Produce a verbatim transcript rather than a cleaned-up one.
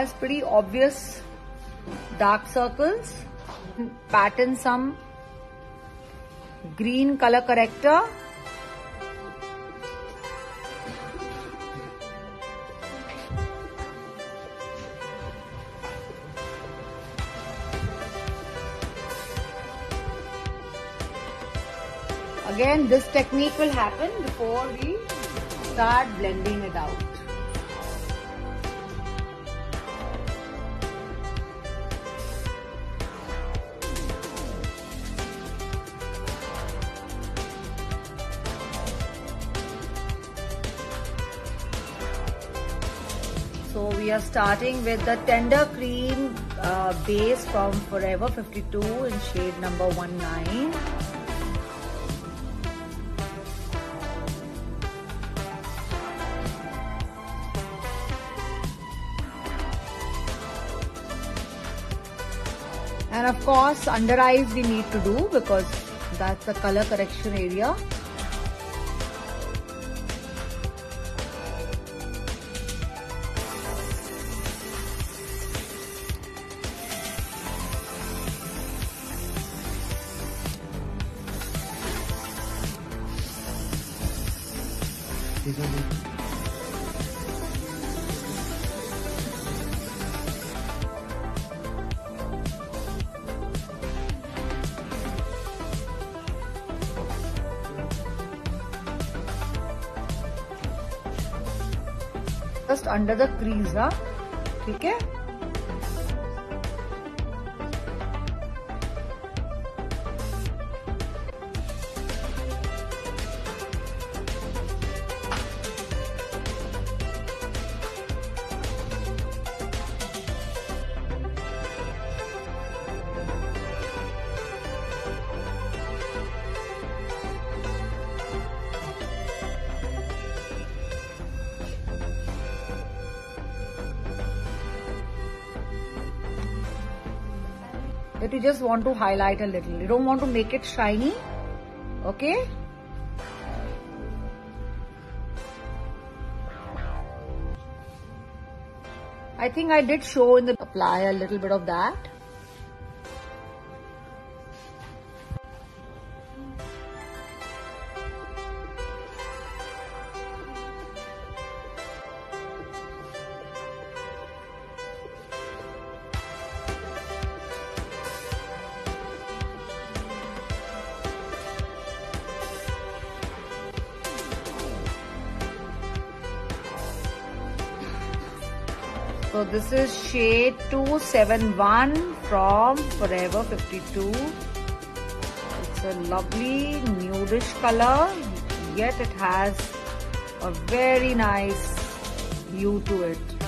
has pretty obvious dark circles. Pattern some green color corrector. Again, this technique will happen before we start blending it out. So we are starting with the Tender Cream uh, base from Forever fifty-two in shade number nineteen. And of course, under eyes we need to do because that's the color correction area. Just under the crease, हाँ, ठीक है? That you just want to highlight a little. You don't want to make it shiny. Okay? I think I did show in the apply a little bit of that. So this is shade two seventy-one from Forever fifty-two. It's a lovely nudish color, yet it has a very nice hue to it.